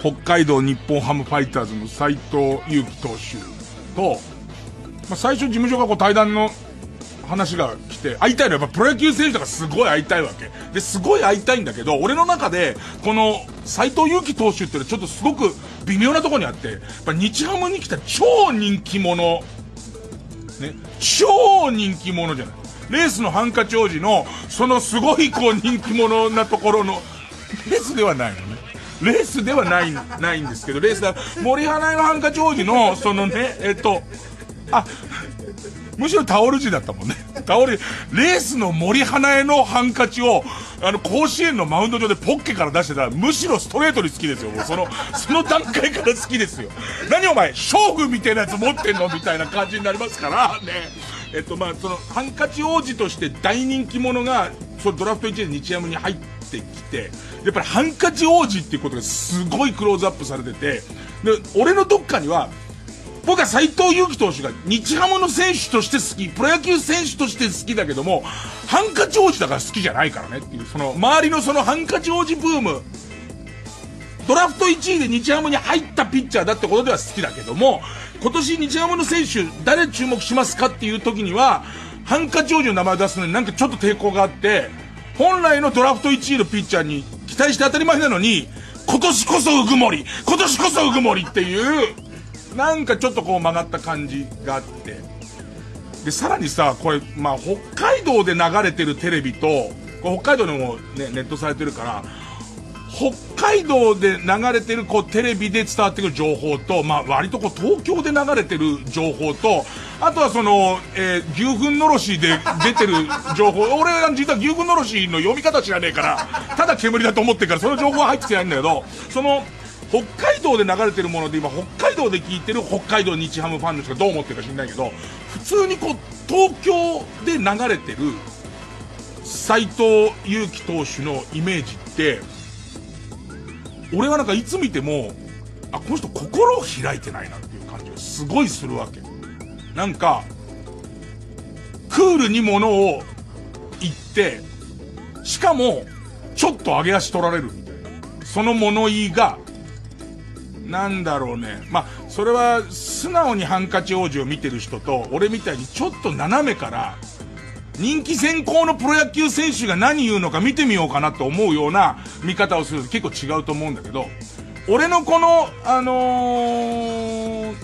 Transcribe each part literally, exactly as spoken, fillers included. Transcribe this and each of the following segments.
北海道日本ハムファイターズの斎藤佑樹投手と、まあ、最初事務所がこう対談の話が来て、会いたいのはやっぱプロ野球選手とかすごい会いたいわけ。で、すごい会いたいんだけど、俺の中で、この斎藤佑樹投手ってのはちょっとすごく微妙なところにあって、やっぱ日ハムに来た超人気者、ね、超人気者じゃない。レースのハンカチ王子の、そのすごいこう人気者なところの、レースではないのね。レースではない、ないんですけど、レースだ、森花江のハンカチ王子の、そのね、えっと、あ、むしろタオル地だったもんね。タオル、レースの森花江のハンカチを、あの、甲子園のマウンド上でポッケから出してたら、むしろストレートに好きですよ。もうその、その段階から好きですよ。何お前、勝負みたいなやつ持ってんのみたいな感じになりますから、ね。えっと、まあ、その、ハンカチ王子として大人気者が、そのドラフトいちで日ハムに入ってきて、やっぱりハンカチ王子っていうことがすごいクローズアップされてて、で、俺のどっかには、僕は斎藤佑樹投手が日ハムの選手として好き、プロ野球選手として好きだけども、ハンカチ王子だから好きじゃないからねっていう、その周りのそのハンカチ王子ブーム、ドラフトいちいで日ハムに入ったピッチャーだってことでは好きだけども、今年日ハムの選手誰注目しますかっていう時には、ハンカチ王子の名前を出すのになんかちょっと抵抗があって、本来のドラフトいちいのピッチャーに期待して当たり前なのに、今年こそウグモリ、今年こそウグモリっていう、なんかちょっとこう曲がった感じがあって。で、さらにさ、これ、まあ、北海道で流れてるテレビと、これ北海道でもね、ネットされてるから、北海道で流れてるこうテレビで伝わってくる情報と、まあ、割とこう東京で流れてる情報と、あとはその、えー、牛糞のろしで出てる情報、俺は実は牛糞のろしの読み方知らねえから、ただ煙だと思ってるから、その情報は入ってきてないんだけど、その、北海道で流れてるもので今北海道で聞いてる北海道日ハムファンの人がどう思ってるか知んないけど、普通にこう東京で流れてる斎藤佑樹投手のイメージって、俺はなんかいつ見ても、あ、この人心を開いてないなっていう感じがすごいするわけ。なんかクールに物を言って、しかもちょっと上げ足取られるみたいな、その物言いがなんだろうね。まあ、それは素直にハンカチ王子を見てる人と、俺みたいにちょっと斜めから人気先行のプロ野球選手が何言うのか見てみようかなと思うような見方をすると結構違うと思うんだけど、俺のこのあのー、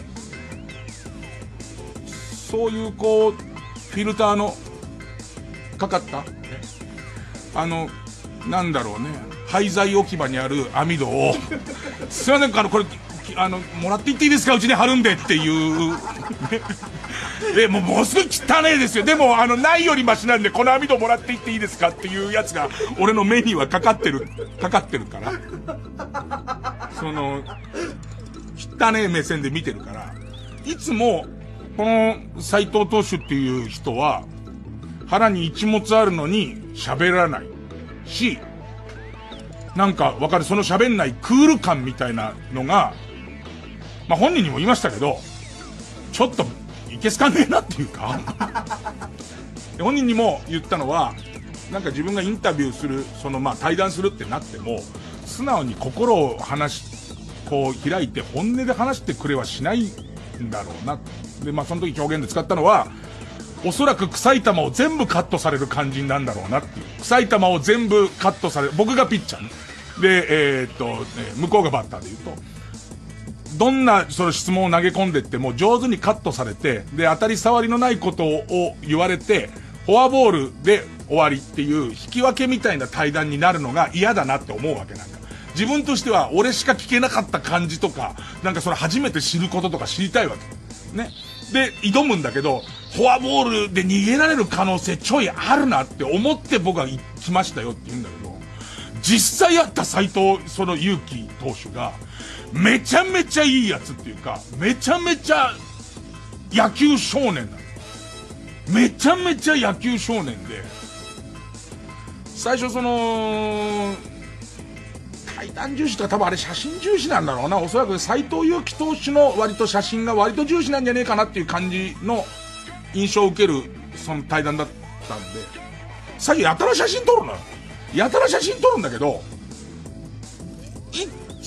そういうこうフィルターのかかった、ね、あのなんだろうね、廃材置き場にある網戸をすいません、あのこれあのもらっていっていいですか、うちに貼るんでっていうえもうもうすぐ汚ねえですよ。でもあのないよりマシなんでこの網戸もらっていっていいですかっていうやつが俺の目にはかかってるかかってるから、その汚ねえ目線で見てるから、いつもこの斎藤投手っていう人は腹に一物あるのに喋らないし、なんかわかる、その喋んないクール感みたいなのが、まあ本人にも言いましたけど、ちょっといけすかねえなっていうか本人にも言ったのは、なんか自分がインタビューする、そのまあ対談するってなっても素直に心を話しこう開いて本音で話してくれはしないんだろうな。でまあその時表現で使ったのは、おそらく臭い球を全部カットされる感じなんだろうなっていう。臭い球を全部カットされる。僕がピッチャーね。で、えー、っと、ね、向こうがバッターで言うと、どんなその質問を投げ込んでっても上手にカットされて、で、当たり障りのないことを言われて、フォアボールで終わりっていう引き分けみたいな対談になるのが嫌だなって思うわけ。なんか。自分としては俺しか聞けなかった感じとか、なんかその初めて知ることとか知りたいわけ。ね。で、挑むんだけど、フォアボールで逃げられる可能性ちょいあるなって思って僕は行きましたよって言うんだけど、実際あった斎藤、その勇気投手が、めちゃめちゃいいやつっていうか、めちゃめちゃ野球少年なの。めちゃめちゃ野球少年で、最初その、対談重視とか多分あれ写真重視なんだろうな。おそらく斎藤佑樹投手の割と写真が割と重視なんじゃねえかなっていう感じの印象を受けるその対談だったんで、最初やたら写真撮るのよ。やたら写真撮るんだけど、い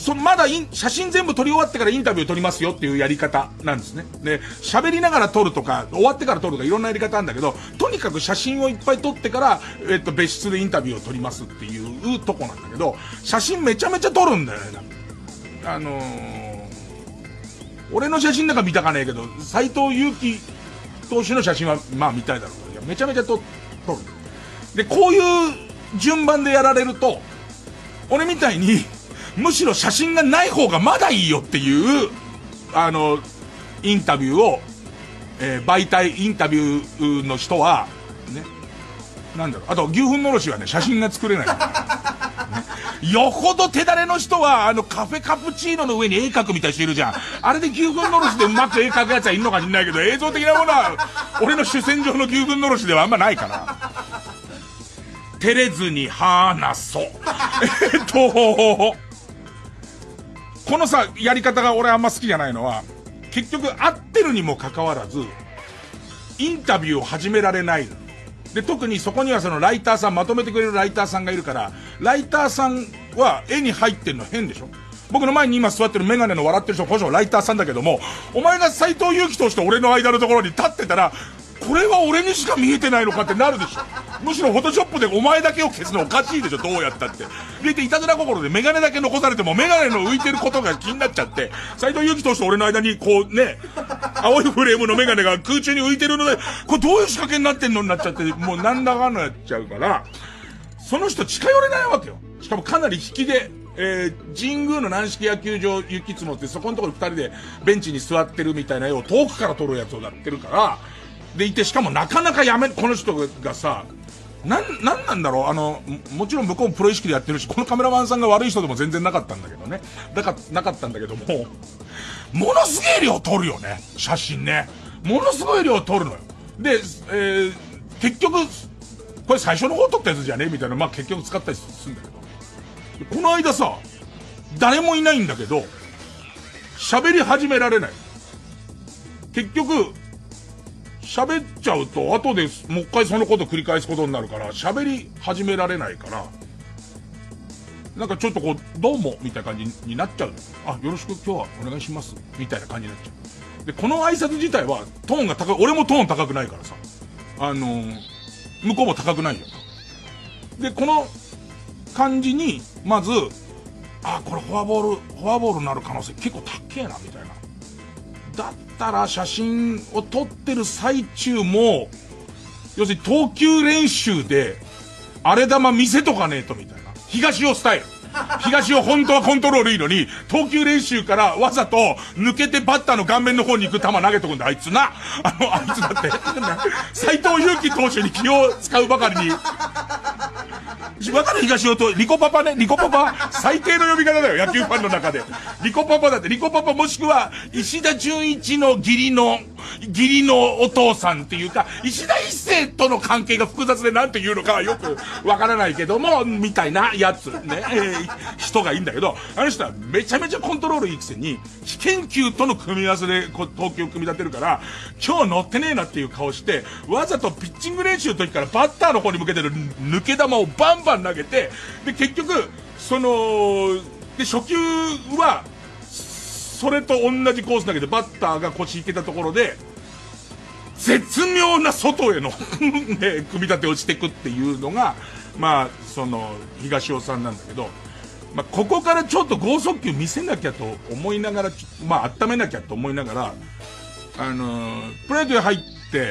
そ、まだイン、写真全部撮り終わってからインタビュー撮りますよっていうやり方なんですね。で、喋りながら撮るとか、終わってから撮るとかいろんなやり方なんだけど、とにかく写真をいっぱい撮ってから、えっと、別室でインタビューを撮りますっていうとこなんだけど、写真めちゃめちゃ撮るんだよね。あのー、俺の写真なんか見たかねえけど、斎藤佑樹投手の写真は、まあ見たいだろうけど、めちゃめちゃ撮、撮る。で、こういう順番でやられると、俺みたいに、むしろ写真がない方がまだいいよっていう、あの、インタビューを、えー、媒体インタビューの人は、ね。なんだろう。あと、牛糞のろしはね、写真が作れない、ね。よほど手だれの人は、あの、カフェカプチーノの上に絵描くみたいな人いるじゃん。あれで牛糞のろしでうまく絵描くやつはいるのか知んないけど、映像的なものは、俺の主戦場の牛糞のろしではあんまないから。照れずに話そう。えっと、このさ、やり方が俺あんま好きじゃないのは、結局合ってるにもかかわらず、インタビューを始められないの。で、特にそこにはそのライターさん、まとめてくれるライターさんがいるから、ライターさんは絵に入ってるの変でしょ？僕の前に今座ってるメガネの笑ってる人、この人ライターさんだけども、お前が斎藤佑樹として俺の間のところに立ってたら、これは俺にしか見えてないのかってなるでしょ。むしろフォトショップでお前だけを消すのおかしいでしょ、どうやったって。で、いたずら心でメガネだけ残されてもメガネの浮いてることが気になっちゃって、斎藤佑樹として俺の間にこうね、青いフレームのメガネが空中に浮いてるので、これどういう仕掛けになってんのになっちゃって、もうなんだかんだやっちゃうから、その人近寄れないわけよ。しかもかなり引きで、えー、神宮の軟式野球場雪積もって、そこのところ二人でベンチに座ってるみたいな絵を遠くから撮るやつをやってるから、でいて、しかもなかなかやめ、この人がさ、なん、なんなんだろう、あの、もちろん向こうもプロ意識でやってるし、このカメラマンさんが悪い人でも全然なかったんだけどね。だか、なかったんだけども、ものすげえ量撮るよね、写真ね。ものすごい量撮るのよ。で、えー、結局、これ最初の方撮ったやつじゃねみたいな、まあ結局使ったりするんだけど。この間さ、誰もいないんだけど、喋り始められない。結局、喋っちゃうと、後でもう一回そのこと繰り返すことになるから、喋り始められないから、なんかちょっとこう、どうも、みたいな感じになっちゃう。あ、よろしく今日はお願いします。みたいな感じになっちゃう。で、この挨拶自体は、トーンが高い、俺もトーン高くないからさ、あのー、向こうも高くないよ。で、この感じに、まず、あ、これフォアボール、フォアボールになる可能性結構高えな、みたいな。だったら写真を撮ってる最中も、要するに投球練習で、荒れ玉見せとかねえとみたいな。東尾スタイル。東尾本当はコントロールいいのに、投球練習からわざと抜けてバッターの顔面の方に行く球投げとくんだ、あいつな。あの、あいつだって。斎藤佑樹投手に気を使うばかりに。わかる東尾と、リコパパね、リコパパ、最低の呼び方だよ、野球ファンの中で。リコパパだって、リコパパもしくは、石田純一の義理の、義理のお父さんっていうか、石田一世との関係が複雑でなんて言うのかはよくわからないけども、みたいなやつ、ね、えー、人がいいんだけど、あの人はめちゃめちゃコントロールいいくせに、危険球との組み合わせでこう投球を組み立てるから、今日乗ってねえなっていう顔して、わざとピッチング練習の時からバッターの方に向けてる抜け球をバンバン投げて、で、結局、その、で、初球は、それと同じコースだけど、バッターが腰いけたところで、絶妙な外への、ね、組み立てをしていくっていうのが、まあ、その、東尾さんなんだけど、まあ、ここからちょっと剛速球見せなきゃと思いながら、まあ、温めなきゃと思いながら、あのー、プロ野球入って、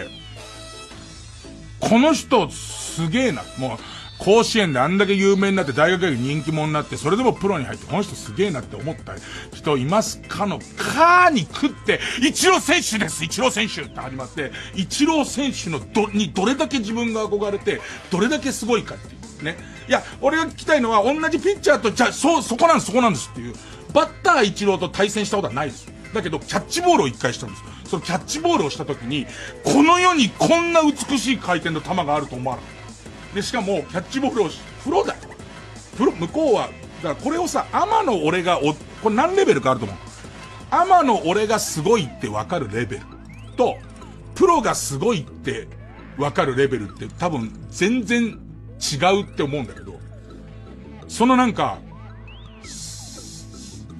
この人すげえな、もう、甲子園であんだけ有名になって大学より人気者になってそれでもプロに入ってこの人すげえなって思った人いますかのカーに食ってイチロー選手ですイチロー選手って始まってイチロー選手のどにどれだけ自分が憧れてどれだけすごいかっていうね。いや俺が聞きたいのは同じピッチャーとじゃそうそこなんですそこなんですっていうバッターイチローと対戦したことはないです。だけどキャッチボールを一回したんです。そのキャッチボールをした時にこの世にこんな美しい回転の球があると思わなかった。で、しかも、キャッチボールをし、プロだよ。プロ、向こうは、だからこれをさ、アマの俺がお、これ何レベルかあると思う。アマの俺がすごいってわかるレベルと、プロがすごいってわかるレベルって多分全然違うって思うんだけど、そのなんか、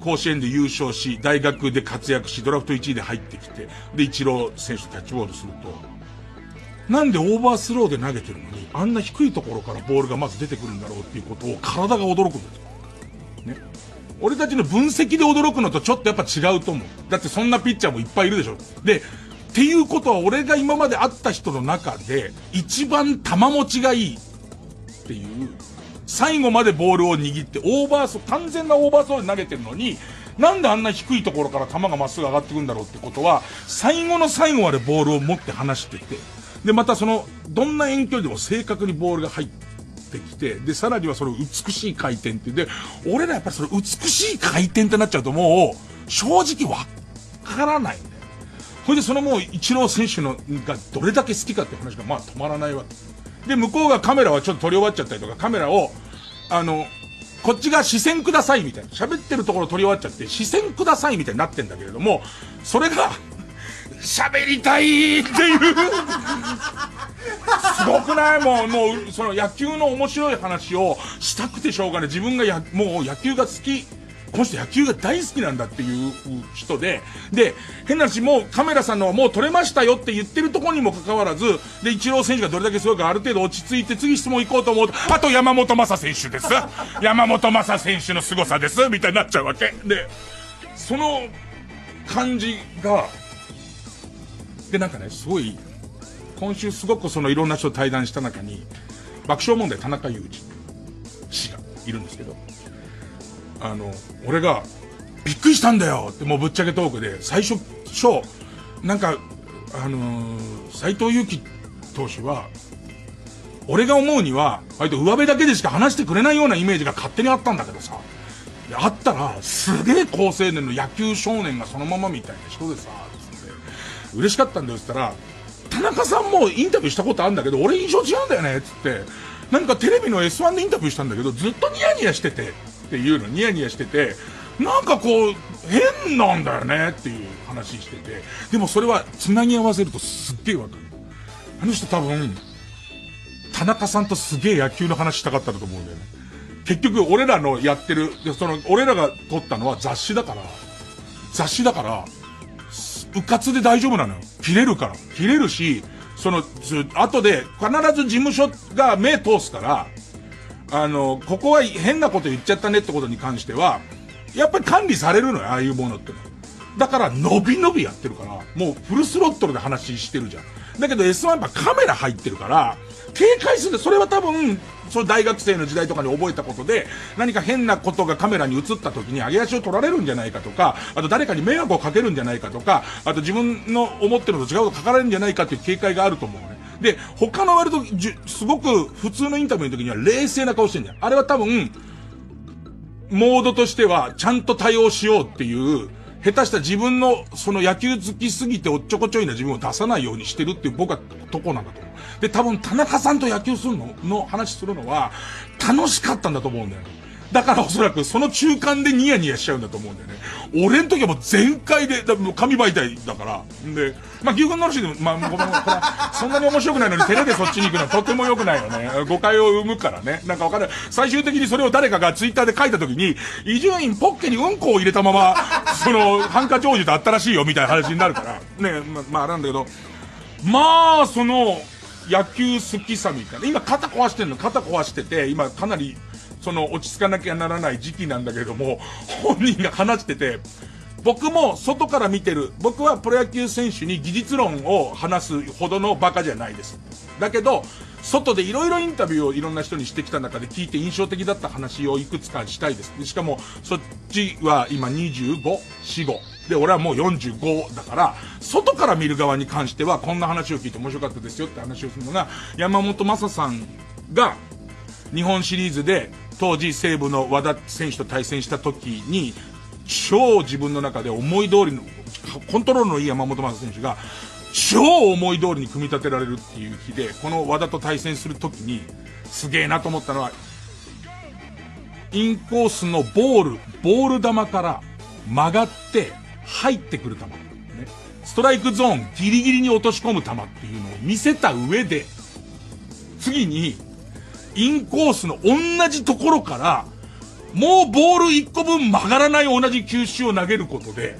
甲子園で優勝し、大学で活躍し、ドラフトいちいで入ってきて、で、イチロー選手とキャッチボールすると、なんでオーバースローで投げてるのに、あんな低いところからボールがまず出てくるんだろうっていうことを体が驚くんですよ。ね。俺たちの分析で驚くのとちょっとやっぱ違うと思う。だってそんなピッチャーもいっぱいいるでしょ。で、っていうことは俺が今まで会った人の中で、一番球持ちがいいっていう、最後までボールを握って、オーバース、完全なオーバースローで投げてるのに、なんであんな低いところから球がまっすぐ上がってくるんだろうってことは、最後の最後までボールを持って離してて、で、またその、どんな遠距離でも正確にボールが入ってきて、で、さらにはその美しい回転ってで、俺らやっぱりその美しい回転ってなっちゃうともう、正直わからないんだよ。それでそのもう、イチロー選手のがどれだけ好きかって話がまあ止まらないわけ。で、向こうがカメラはちょっと撮り終わっちゃったりとか、カメラを、あの、こっちが視線くださいみたいな、喋ってるところ撮り終わっちゃって、視線くださいみたいになってんだけれども、それが、喋りたいっていうすごくないもう、もう、その野球の面白い話をしたくてしょうがない。自分がや、もう野球が好き。この人野球が大好きなんだっていう人で、で、変な話、もうカメラさんのはもう撮れましたよって言ってるところにもかかわらず、で、イチロー選手がどれだけすごいかある程度落ち着いて次質問行こうと思うと、あと山本昌選手です。山本昌選手の凄さです。みたいになっちゃうわけ。で、その感じが、で、なんかね、すごい、今週すごくそのいろんな人と対談した中に、爆笑問題田中裕二氏がいるんですけど、あの、俺が、びっくりしたんだよってもうぶっちゃけトークで、最初、初、なんか、あのー、斎藤佑樹投手は、俺が思うには、割と上辺だけでしか話してくれないようなイメージが勝手にあったんだけどさ、であったら、すげえ高青年の野球少年がそのままみたいな人でさ、嬉しかったんだよって言ったら、田中さんもインタビューしたことあるんだけど、俺印象違うんだよね、つって。なんかテレビの エスワン でインタビューしたんだけど、ずっとニヤニヤしてて、っていうの、ニヤニヤしてて、なんかこう、変なんだよね、っていう話してて。でもそれは繋ぎ合わせるとすっげえわかる。あの人多分、田中さんとすげえ野球の話したかったんだと思うんだよね。結局俺らのやってる、その、俺らが撮ったのは雑誌だから、雑誌だから、うかつで大丈夫なのよ。切れるから。切れるし、その、後で必ず事務所が目通すから、あの、ここは変なこと言っちゃったねってことに関しては、やっぱり管理されるのよ、ああいうものっての。だから、伸び伸びやってるから、もうフルスロットルで話してるじゃん。だけど エスワン やっぱカメラ入ってるから、警戒するんだ。それは多分、その大学生の時代とかに覚えたことで、何か変なことがカメラに映った時に上げ足を取られるんじゃないかとか、あと誰かに迷惑をかけるんじゃないかとか、あと自分の思ってるのと違うこと書かれるんじゃないかっていう警戒があると思うね。で、他の割とじゅ、すごく普通のインタビューの時には冷静な顔してんじゃん。あれは多分、モードとしてはちゃんと対応しようっていう、下手した自分の、その野球好きすぎておっちょこちょいな自分を出さないようにしてるっていう僕はとこなんだと思う。で、多分田中さんと野球するの、の話するのは、楽しかったんだと思うんだよね。だからおそらくその中間でニヤニヤしちゃうんだと思うんだよね。俺の時はもう全開で、だもう紙媒体だから。で、まあ、牛群の話でも、まあ、ごめん、これはそんなに面白くないのに照れでそっちに行くのはとても良くないよね。誤解を生むからね。なんかわかんない。最終的にそれを誰かがツイッターで書いた時に、伊集院ポッケにうんこを入れたまま、その、ハンカチ王子とあったらしいよみたいな話になるから。ね、ま、まあ、あれなんだけど、まあ、その、野球好きさみたいな。今肩壊してんの、肩壊してて、今かなり、その落ち着かなきゃならない時期なんだけれども、本人が話してて、僕も外から見てる、僕はプロ野球選手に技術論を話すほどのバカじゃないです。だけど、外でいろいろインタビューをいろんな人にしてきた中で聞いて印象的だった話をいくつかしたいです。しかも、そっちは今にじゅうご、よんじゅうご。で、俺はもうよんじゅうごだから、外から見る側に関してはこんな話を聞いて面白かったですよって話をするのが、山本昌さんが日本シリーズで当時西武の和田選手と対戦した時に、超自分の中で思い通りの、コントロールのいい山本昌選手が、超思い通りに組み立てられるっていう日で、この和田と対戦する時に、すげえなと思ったのは、インコースのボール、ボール球から曲がって入ってくる球。ね。ストライクゾーンギリギリに落とし込む球っていうのを見せた上で、次に、インコースの同じところから、 もうボールいっこぶん曲がらない同じ球種を投げることで、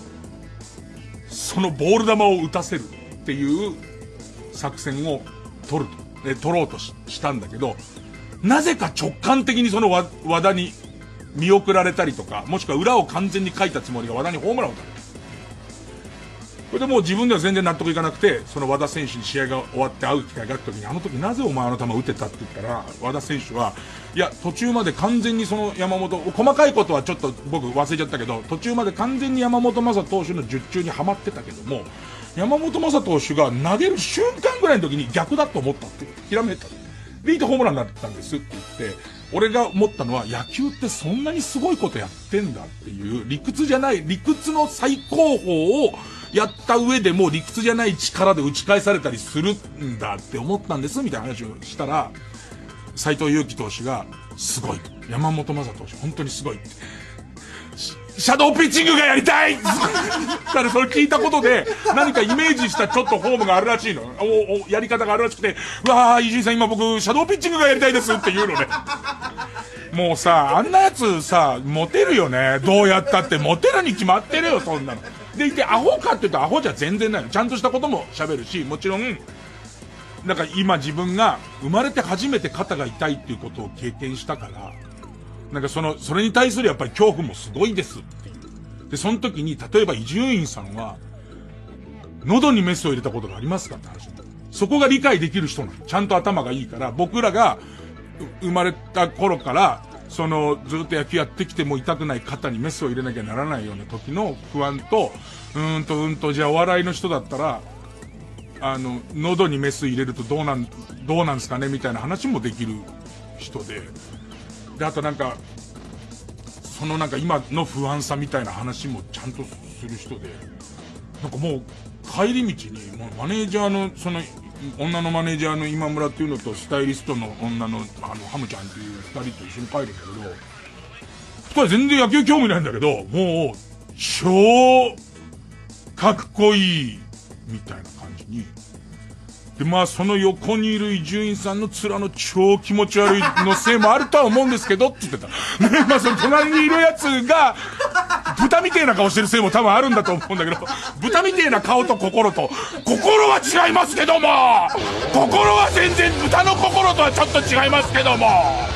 そのボール球を打たせるっていう作戦を取ると、え、取ろうと し, したんだけど、なぜか直感的にその和和田に見送られたりとか、もしくは裏を完全に書いたつもりが和田にホームランを打たれた。これでもう自分では全然納得いかなくて、その和田選手に試合が終わって会う機会があった時に、あの時なぜお前あの球打てたって言ったら、和田選手は、いや、途中まで完全にその山本、細かいことはちょっと僕忘れちゃったけど、途中まで完全に山本昌投手の術中にはまってたけども、山本昌投手が投げる瞬間ぐらいの時に逆だと思ったって、ひらめいた。でいてホームランになったんですって言って、俺が思ったのは、野球ってそんなにすごいことやってんだっていう、理屈じゃない、理屈の最高峰をやった上でも理屈じゃない力で打ち返されたりするんだって思ったんですみたいな話をしたら、斎藤佑樹投手がすごいと、山本昌投手本当にすごいって、シャドーピッチングがやりたいだからそれ聞いたことで何かイメージしたちょっとフォームがあるらしいの、おおやり方があるらしくて、うわー伊集院さん今僕シャドーピッチングがやりたいですって言うのね。もうさ、あんなやつさモテるよね、どうやったってモテるに決まってるよそんなのでいて、アホかって言うとアホじゃ全然ないの。ちゃんとしたことも喋るし、もちろんなんか今自分が生まれて初めて肩が痛いっていうことを経験したから、なんかそのそれに対するやっぱり恐怖もすごいですっていう。でその時に例えば伊集院さんは喉にメスを入れたことがありますかって話。そこが理解できる人なの。ちゃんと頭がいいから、僕らが生まれた頃からそのずっと野球やってきても痛くない肩にメスを入れなきゃならないような時の不安と、うーんとうんとじゃあお笑いの人だったらあの喉にメス入れるとどうなんどうなんですかねみたいな話もできる人で、であとなんかそのなんか今の不安さみたいな話もちゃんとする人で、なんかもう帰り道にもうマネージャーのその女のマネージャーの今村っていうのとスタイリストの女のあのハムちゃんっていう二人と一緒に帰るんだけど、二人全然野球興味ないんだけど、もう超かっこいいみたいな感じに。でまあその横にいる伊集院さんの面の超気持ち悪いのせいもあるとは思うんですけどって言ってた。ね、まあその隣にいるやつが豚みてえな顔してるせいも多分あるんだと思うんだけど、豚みてえな顔と心と心は違いますけども、心は全然豚の心とはちょっと違いますけども、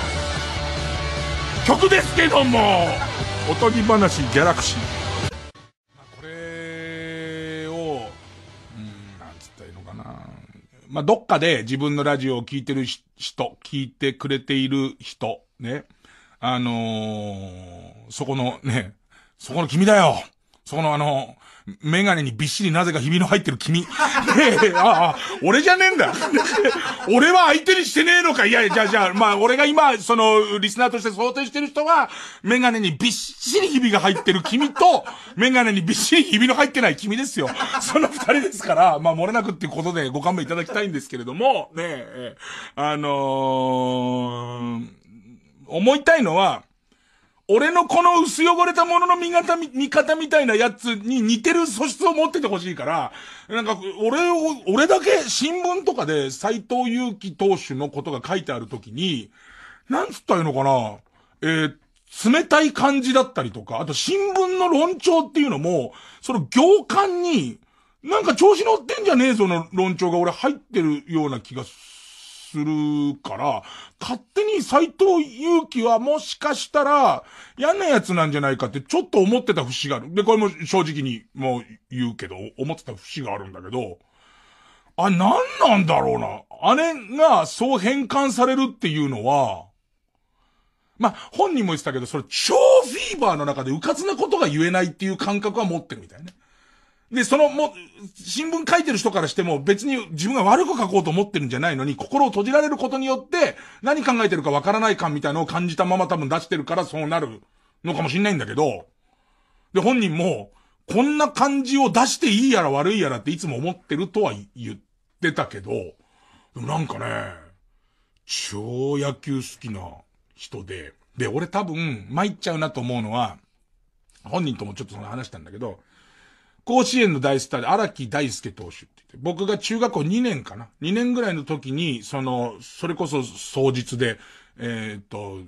曲ですけども、おとぎ話ギャラクシー。これをうんなんつったらいいのかな、まあ、どっかで自分のラジオを聞いてる人、聞いてくれている人、ね。あのー、そこのね、そこの君だよ。そこのあの、メガネにびっしりなぜかひびの入ってる君。ねえ、ああ、俺じゃねえんだ。俺は相手にしてねえのか。いやいや、じゃあじゃあ、まあ俺が今、その、リスナーとして想定してる人は、メガネにびっしりひびが入ってる君と、メガネにびっしりひびの入ってない君ですよ。その二人ですから、まあ漏れなくっていうことでご勘弁いただきたいんですけれども、ねえ、あのー、思いたいのは、俺のこの薄汚れたものの見方、見方みたいなやつに似てる素質を持っててほしいから、なんか、俺を、俺だけ新聞とかで斎藤佑樹投手のことが書いてあるときに、なんつったらいいのかな、えー、冷たい感じだったりとか、あと新聞の論調っていうのも、その行間に、なんか調子乗ってんじゃねえぞの論調が俺入ってるような気がする。するから、勝手に斎藤佑樹はもしかしたら嫌なやつなんじゃないかってちょっと思ってた節がある。で、これも正直にもう言うけど、思ってた節があるんだけど、あ、なんなんだろうな。あれがそう変換されるっていうのは、まあ、本人も言ってたけど、それ超フィーバーの中でうかつなことが言えないっていう感覚は持ってるみたいね。で、その、も、新聞書いてる人からしても別に自分が悪く書こうと思ってるんじゃないのに、心を閉じられることによって何考えてるかわからない感みたいなのを感じたまま多分出してるからそうなるのかもしんないんだけど、で、本人も、こんな感じを出していいやら悪いやらっていつも思ってるとは言ってたけど、でもなんかね、超野球好きな人で、で、俺多分参っちゃうなと思うのは、本人ともちょっとその話したんだけど、甲子園の大スターで荒木大輔投手って言って、僕が中学校にねんかな ?に 年ぐらいの時に、その、それこそ双日で、えー、っと、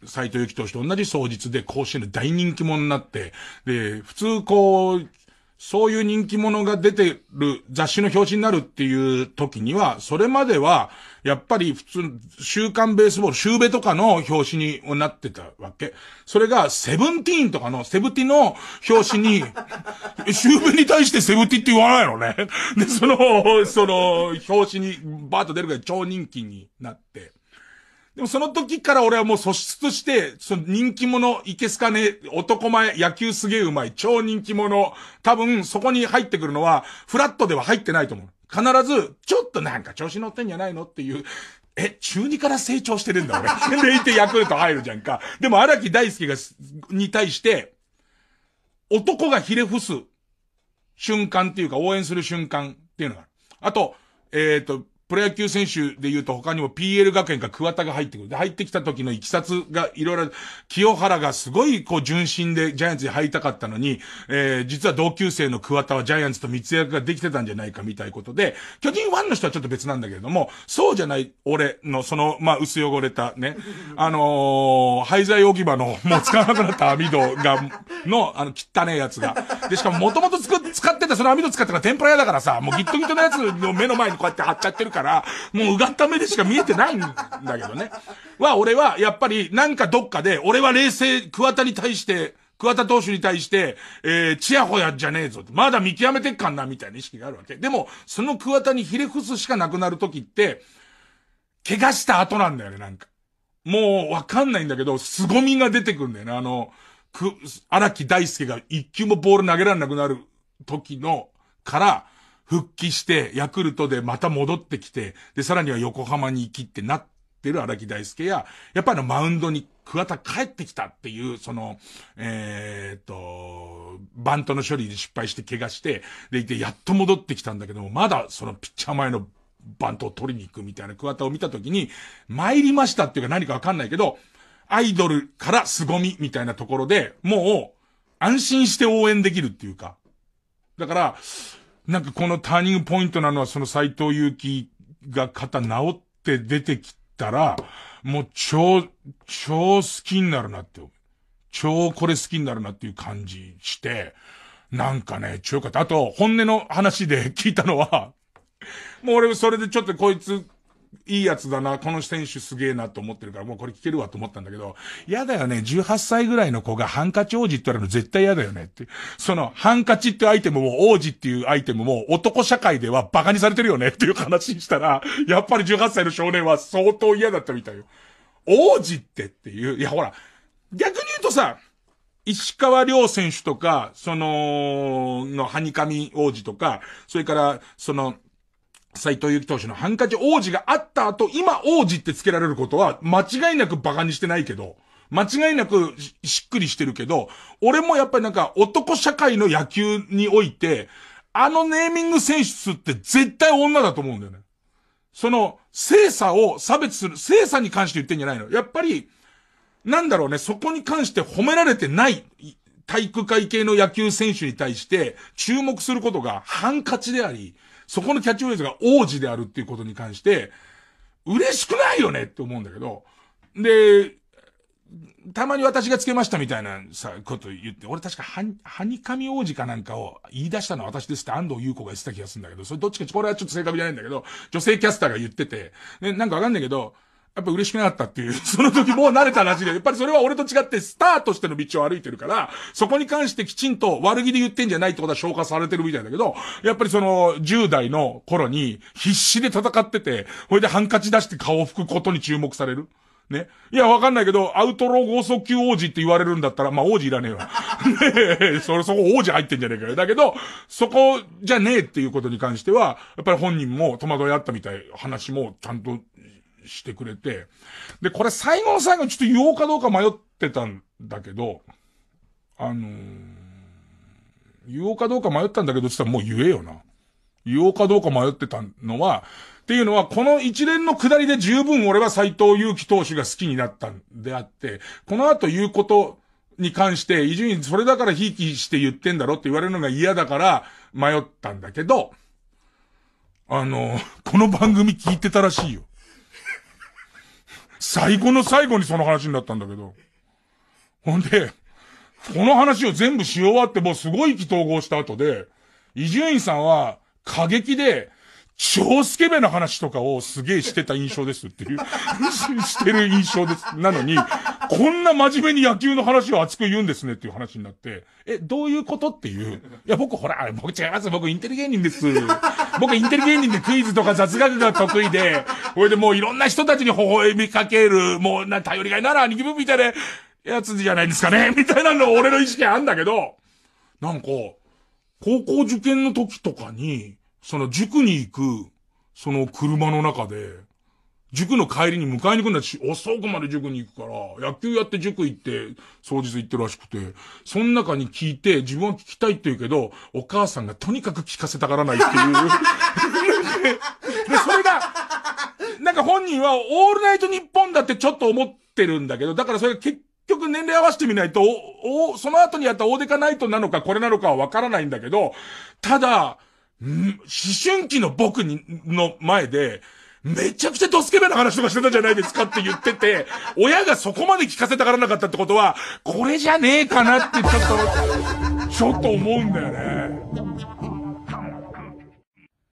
斎藤佑樹投手と同じ双日で甲子園で大人気者になって、で、普通こう、そういう人気者が出てる雑誌の表紙になるっていう時には、それまでは、やっぱり普通、週刊ベースボール、シューベとかの表紙になってたわけ。それが、セブンティーンとかの、セブティの表紙に、シューベに対してセブティって言わないのね。で、その、その、表紙にバーッと出るぐらい超人気になって。でもその時から俺はもう素質として、その人気者、いけすかね、男前、野球すげえうまい、超人気者、多分そこに入ってくるのは、フラットでは入ってないと思う。必ず、ちょっとなんか調子乗ってんじゃないのっていう、え、中にから成長してるんだ俺。でいてヤクルト入るじゃんか。でも荒木大輔が、に対して、男がひれ伏す瞬間っていうか応援する瞬間っていうのがある。あと、えっと、プロ野球選手で言うと他にも ピーエル 学園か桑田が入ってくる。で、入ってきた時のいきさつがいろいろ、清原がすごいこう純真でジャイアンツに入りたかったのに、えー、実は同級生の桑田はジャイアンツと密約ができてたんじゃないかみたいなことで、巨人ファンの人はちょっと別なんだけれども、そうじゃない俺のその、まあ、薄汚れたね、あのー、廃材置き場のもう使わなくなった網戸が、の、あの、汚ねえやつが。で、しかも元々使ってたその網戸使ってた天ぷら屋だからさ、もうギットギトのやつの目の前にこうやって貼っちゃってるから、からもううがった目でしか見えてないんだけどね。は、俺はやっぱりなんかどっかで、俺は冷静、桑田に対して、桑田投手に対して、えー、チヤホヤじゃねえぞ。まだ見極めてっかんな、みたいな意識があるわけ。でも、その桑田にひれ伏すしかなくなるときって、怪我した後なんだよね、なんか。もうわかんないんだけど、凄みが出てくるんだよね。あの、く、荒木大輔が一球もボール投げられなくなる時の、から、復帰して、ヤクルトでまた戻ってきて、で、さらには横浜に行きってなってる荒木大輔や、やっぱりマウンドに桑田帰ってきたっていう、その、えーっと、バントの処理で失敗して怪我して、でいて、やっと戻ってきたんだけども、まだそのピッチャー前のバントを取りに行くみたいな桑田を見たときに、参りましたっていうか何かわかんないけど、アイドルから凄みみたいなところで、もう、安心して応援できるっていうか。だから、なんかこのターニングポイントなのはその斎藤佑樹が肩治って出てきたら、もう超、超好きになるなって、超これ好きになるなっていう感じして、なんかね、超よかった。あと、本音の話で聞いたのは、もう俺それでちょっとこいつ、いいやつだな、この選手すげえなと思ってるから、もうこれ聞けるわと思ったんだけど、嫌だよね、じゅうはっさいぐらいの子がハンカチ王子って言われるの絶対嫌だよねって。その、ハンカチっていうアイテムも王子っていうアイテムも男社会ではバカにされてるよねっていう話にしたら、やっぱりじゅうはっさいの少年は相当嫌だったみたいよ。王子ってっていう、いやほら、逆に言うとさ、石川遼選手とか、その、の、ハニカミ王子とか、それから、その、斎藤佑樹投手のハンカチ王子があった後、今王子ってつけられることは、間違いなくバカにしてないけど、間違いなく し, しっくりしてるけど、俺もやっぱりなんか男社会の野球において、あのネーミング選出って絶対女だと思うんだよね。その、性差を差別する、性差に関して言ってんじゃないの。やっぱり、なんだろうね、そこに関して褒められてない、体育会系の野球選手に対して注目することがハンカチであり、そこのキャッチフレーズが王子であるっていうことに関して、嬉しくないよねって思うんだけど、で、たまに私がつけましたみたいなさ、こと言って、俺確かは、はにかみ王子かなんかを言い出したのは私ですって安藤優子が言ってた気がするんだけど、それどっちか、これはちょっと正確じゃないんだけど、女性キャスターが言ってて、ね、なんかわかんないけど、やっぱ嬉しくなかったっていう、その時もう慣れたらしいで、やっぱりそれは俺と違ってスターとしての道を歩いてるから、そこに関してきちんと悪気で言ってんじゃないってことは消化されてるみたいだけど、やっぱりそのじゅう代の頃に必死で戦ってて、それでハンカチ出して顔を拭くことに注目される。ね。いや、わかんないけど、アウトロー剛速球王子って言われるんだったら、まあ王子いらねえわ。ねえ、それそこ王子入ってんじゃねえかよ。だけど、そこじゃねえっていうことに関しては、やっぱり本人も戸惑いあったみたい、話もちゃんと、してくれて。で、これ最後の最後にちょっと言おうかどうか迷ってたんだけど、あのー、言おうかどうか迷ったんだけど、つったらもう言えよな。言おうかどうか迷ってたのは、っていうのは、この一連の下りで十分俺は斎藤佑樹投手が好きになったんであって、この後言うことに関して、伊集院それだからひいきして言ってんだろって言われるのが嫌だから迷ったんだけど、あのー、この番組聞いてたらしいよ。 最後の最後にその話になったんだけど。ほんで、この話を全部し終わってもうすごい意気投合した後で、伊集院さんは過激で、超スケベな話とかをすげえしてた印象ですっていう、してる印象です。なのに、こんな真面目に野球の話を熱く言うんですねっていう話になって、え、どういうことっていう。いや、僕ほら、僕違います。僕インテリ芸人です。僕インテリ芸人でクイズとか雑学が得意で、これでもういろんな人たちに微笑みかける、もうな、頼りがいなら兄貴分みたいなやつじゃないですかねみたいなの俺の意識あんだけど、なんか、高校受験の時とかに、その塾に行く、その車の中で、塾の帰りに迎えに行くんだし、遅くまで塾に行くから、野球やって塾行って、当日行ってるらしくて、その中に聞いて、自分は聞きたいって言うけど、お母さんがとにかく聞かせたがらないっていう。で、それが、なんか本人は、オールナイトニッポンだってちょっと思ってるんだけど、だからそれが結局年齢合わせてみないと、お、お、その後にやったオーデカナイトなのかこれなのかはわからないんだけど、ただ、思春期の僕に、の前で、めちゃくちゃドスケベな話とかしてたじゃないですかって言ってて、親がそこまで聞かせたがらなかったってことは、これじゃねえかなってちょっと、ちょっと思うんだよね。